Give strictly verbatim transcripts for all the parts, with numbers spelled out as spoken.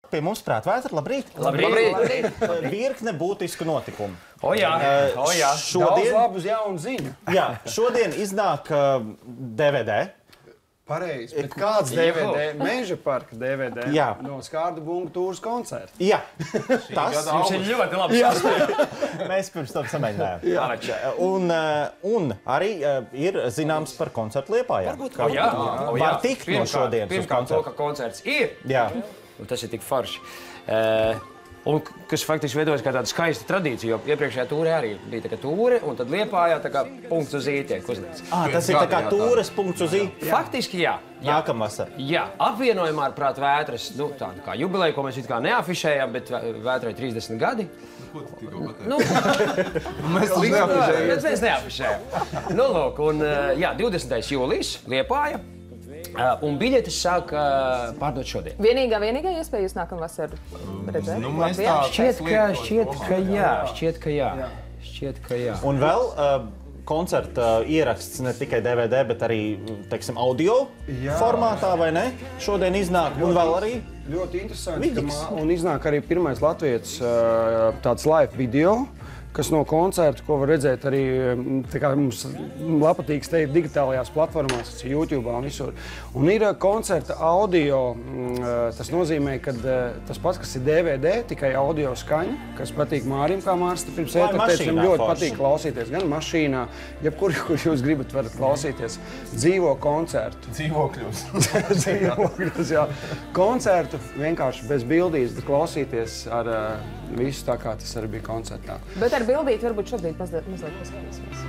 Pie mums prātvētra, labrīt. Labrīt. Labrīt. Virkne būtisku notikumu. O jā, Uh, o jā. Šodien, Daudz labus jaunu ziņu. jā, šodien iznāk uh, D V D. Pareizi. Bet kāds D V D? Meža parka D V D. Jā. No Skārda Bunga tūras koncerta. Jā, tas Jums ir ļoti labi saspēt. mēs pirms tam samēģinājām. Un, uh, un arī uh, ir zināms par koncertu Liepājā. O jā, o jā. Var tikt no šodienas uz Pirmkārt to, koncertu. ka koncerts ir. Jā. Un tas ir tik forši. Uh, un kas faktiski veidojas kā tāda skaista tradīcija, jo iepriekšējā tūrē arī bija tā kā tūre, un tad Liepājā tā kā punkts uz I tiek uzliekts. Ah, tas ir tā kā tūres punkts uz I. Faktiski jā. Jā. Nākamvasar. Jā, apvienojumā ar prāt vētras, nu, tādu kā jubileju, ko mēs it kā neafišējām, bet vētrai trīsdesmit gadi. Ko tu tikko pateici? Nu, Mēs to neapišējām. bet mēs neafišējām. Nu, lūk, un jā, divdesmitais jūlijas, Liepāja. Uh, un biļetes sāk uh, pārdot šodien. Vienīgā, vienīgā iespēja jūs nākamvasar redzēt? Nu, mēs Latvijā? tā- Šķiet, ka, šķiet, ka jā, šķiet, ka jā. Šķiet, ka jā. Un vēl uh, koncerta ieraksts ne tikai D V D, bet arī, teiksim, audio Jā. formātā, vai ne? Šodien iznāk, un vēl arī Ļoti interesanti. ka Vidiks. mā- Un iznāk arī pirmais latvietis uh, tāds live video, kas no koncerta, ko var redzēt arī tā kā mums patīk teikt digitālajās platformās, tas ir YouTube un visur. Un ir uh, koncerta audio, uh, tas nozīmē, ka uh, tas pats, kas ir D V D, tikai audio skaņa, kas patīk Mārim, kā Māris te pirms Vai ētera teica, viņam mašīnā ļoti forši. patīk klausīties, gan mašīnā, jebkur, kur jūs gribat, varat klausīties dzīvo koncertu. Dzīvokļus. Dzīvokļus, jā. Koncertu vienkārši bez bildīs, bet klausīties ar uh, visu tā, kā tas arī bija koncertā. Bet ar bildīti varbūt šobrīd mazliet, mazliet paskatīsimies.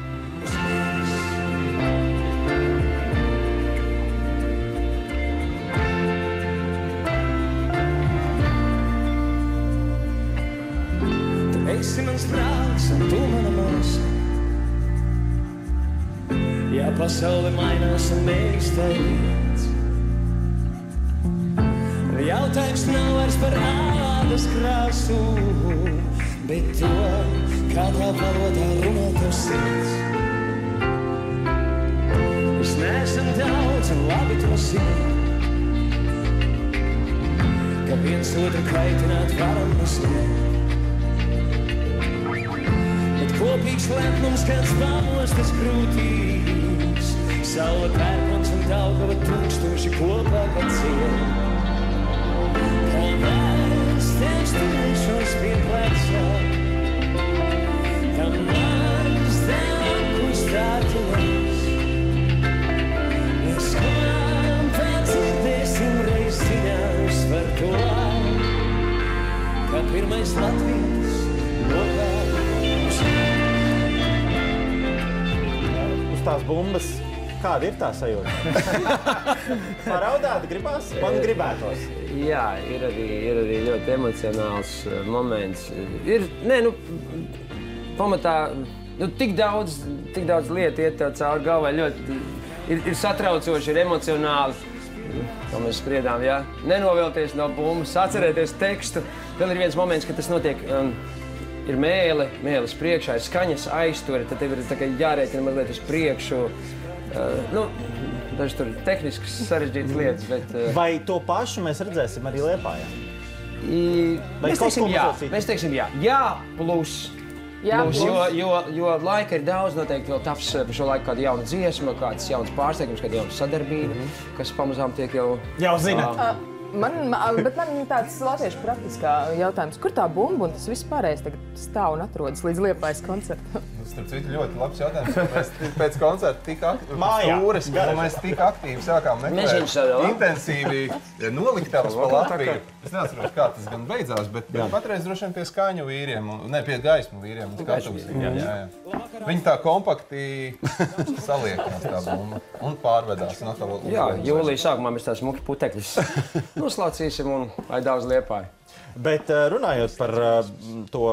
Tu esi mans draugs un tu mana māsa. Ja pasaule mainās un mēs teic, jautājums nav vairs par ādas krāsu, bet to, kādā valodā runā tavs sirds. Mēs neesam daudz un labi to zinām, ka viens otru kaitināt varam mēs ne. Bet kopīgs lepnums, kāds pamostas grūtības, saule pērkons un Daugava tūkstoši kopā pacien. Kā mēs tev stāšos pie pleca, kā mēs tev apkustātos. Mēs kopām pēc dzirdēsim reiz ziņās par to, kā pirmais Latvijas nogājums. uz tās bumbas. Kāda ir tā sajūta? Paraudāt gribās? Man gribētos. Jā, ir arī, ir arī ļoti emocionāls uh, moments. Ir, nē, nu, pamatā, nu, tik daudz, tik daudz lietu iet tev cauri galvai, ļoti, ir, ir satraucoši, ir emocionāli. Kā mēs spriedām, jā, nenovilties no bumbas, atcerēties tekstu. Vēl ir viens moments, kad tas notiek, um, ir mēle, mēles priekšā, ir skaņas aizturi, tad tev ir tā kā jārēķina mazliet uz priekšu. Uh, nu, daži tur tehniskas sarežģītas lietas, bet... Uh, Vai to pašu mēs redzēsim arī Liepājā? I, Vai mēs kaut teiksim ko jā, mazliet citu? mēs teiksim jā. Jā, plus. Jā, plus, plus. jo, jo, jo laika ir daudz, noteikti vēl taps par šo laiku kāda jauna dziesma, kāds jauns pārsteigums, kāda jauna sadarbība, mm -hmm. kas pamazām tiek jau... Jau zināt. Uh, Man, ma- bet man tāds latviešu praktiskā jautājums, kur tā bumba un tas viss pārējais tagad stāv un atrodas līdz Liepājas koncertam? Starp citu, ļoti labs jautājums. Mēs pēc koncerta tik aktīvi, Mājā. stūres, un mēs tik aktīvi sākām Mēs meklēt viņus sadalām. intensīvi noliktavas pa Latviju. Es neatceros, kā tas gan beidzās, bet, bet patreiz droši vien pie skaņu vīriem, un, ne, pie gaismu vīriem. Uz skatuves. Jā, jā, jā. Viņi tā kompakti saliekās tā bumba un pārvedās. Un atkal uz jā, leju. jūlijas sākumā mēs tās muki putekļus noslaucīsim un lai daudz Liepāju. Bet uh, runājot par uh, to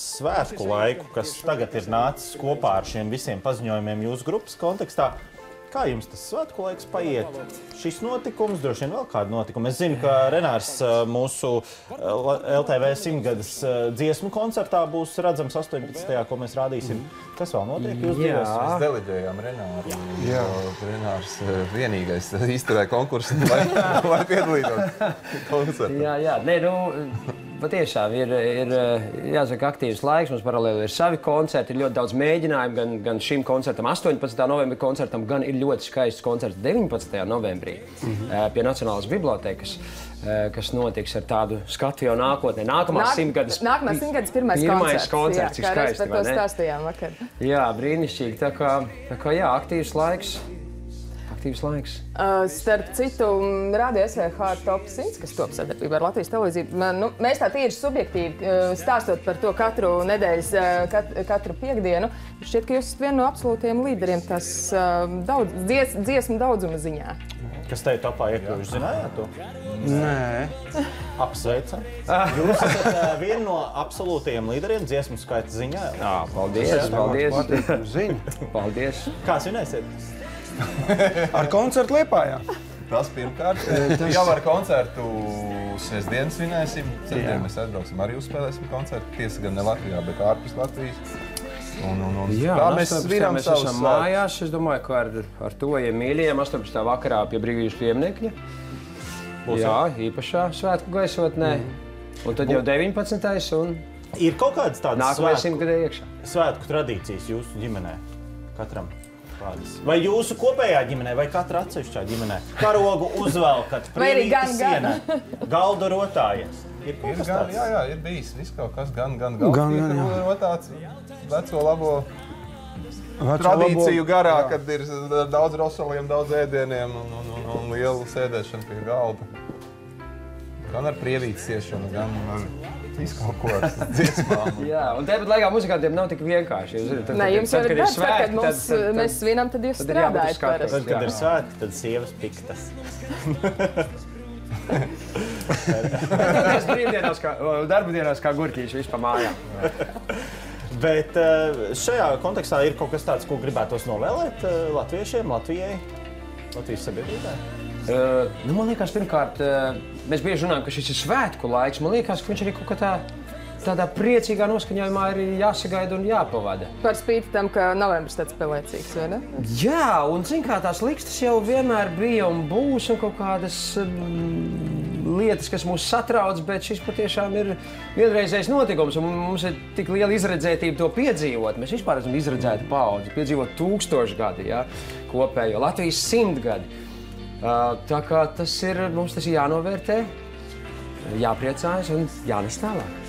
svētku laiku, kas tagad ir nācis kopā ar šiem visiem paziņojumiem jūsu grupas kontekstā, Kā jums tas svētku laiks paiet? Šis notikums, droši vien vēl kādu notikumu. Es zinu, ka Renārs mūsu L T V simtgades dziesmu koncertā būs redzams astoņpadsmitajā ko mēs rādīsim. Kas vēl notiek jūs divas? Mēs deleģējām Renāru. Jā. Renārs vienīgais izturēja konkursu, lai, lai piedalītos koncertā. Jā, jā. Nē, nu, patiešām ir, ir jāsaka aktīvs laiks. Mums paralēli ir savi koncerti, ir ļoti daudz mēģinājumu gan, gan šim koncertam, astoņpadsmitā novembra koncertam, gan ir ļoti skaists koncerts deviņpadsmitajā novembrī mm-hmm. pie Nacionālās bibliotēkas, kas notiks ar tādu skatu jau nākotnē. Nākamās Nāk, simtgades, nākamās simtgades pirmais, pirmais koncerts. koncerts Jā, ir skaisti, par to stāstījām vakar. Jā, brīnišķīgi. Tā kā, tā kā jā, aktīvs laiks. Aktīvs laiks. Uh, starp citu, Rādio S V H top simts, kas top sadarbībā ar Latvijas televīziju. Nu, mēs tā tīri subjektīvi uh, stāstot par to katru nedēļas, uh, kat, katru piekdienu, šķiet, ka jūs esat viena no absolūtiem līderiem tas uh, daudz, dzies, dziesmu daudzuma ziņā. Kas te topā iekļuvuši, zinājāt to? Nē. Apsveicam. Jūs esat uh, viena no absolūtajiem līderiem dziesmu skaita ziņā. Jā, paldies, paldies. Patīkam ziņa. Paldies. Kā svinēsiet? Ar koncertu Liepājā. Tas pirmkārt. Jau ar koncertu sestdien svinēsim. Sestdien mēs atbrauksim arī uzspēlēsim koncertu. Tiesa gan ne Latvijā, bet ārpus Latvijas. Un, un, un Jā, tā mēs svinām mēs savus esam mājās. Es domāju, ka ar, ar to, ja mīļajiem astoņpadsmitā vakarā pie brīvības pieminiekļa. Būs Jā, īpašā svētku gaisotnē. Un tad jau deviņpadsmitais un Ir kaut kādas tādas nākamajā svētku, simtgadē iekšā. svētku tradīcijas jūsu ģimenē? Katram kādas? Vai jūsu kopējā ģimenē, vai katra atsevišķā ģimenē? Karogu uzvelkat, Vai arī gan, prienīti gan. sienai, galdu rotājies. Ir kaut Ir kas gan, tāds? jā, jā, ir bijis viss kaut kas, gan, gan, Gan, gan, gan, jā. gan rotāts, veco labo Veco tradīciju labo- garā, jā. kad ir daudz rosoliem, daudz ēdieniem un, un, un, un liela sēdēšana pie galda. Gan ar prievītes iešanu, gan ar visu kaut ko ar dziesmām. Jā, un tāpat laikā muzikantiem nav tik vienkārši. Jūs zināt, tad, Nē, tad- jums jau tad, ir kad darbs, tad, svētki, kad mums, tad- tad- mēs svinam, tad jūs tad ir jābūt uz strādājat skatuves. parasti. Tad, kad Jā. ir svētki, tad sievas piktas. Mēs brīvdienās, kā, darba dienās kā gurķīši vispār mājām. Bet eh, šajā kontekstā ir kaut kas tāds, ko gribētos novēlēt eh, latviešiem, Latvijai, Latvijas sabiedrībai? Uh, nu, man liekas, pirmkārt, uh, mēs bieži runājam, ka šis ir svētku laiks. Man liekas, ka viņš arī kaut kā tā, tādā priecīgā noskaņojumā ir jāsagaida un jāpavada. Par spīti tam, ka novembris tāds pelēcīgs, vai ne? Jā, un zin kā tās likstas jau vienmēr bija un būs un kaut kādas um, lietas, kas mūs satrauc, bet šis patiešām ir vienreizējs notikums un mums ir tik liela izredzētība to piedzīvot. Mēs vispār esam izredzēti paudzi, piedzīvot tūkstošu gadi, ja, kopējo Latvijas simtgadi. Uh, tā kā tas ir, mums tas ir jānovērtē, jāpriecājas un jānes tālāk.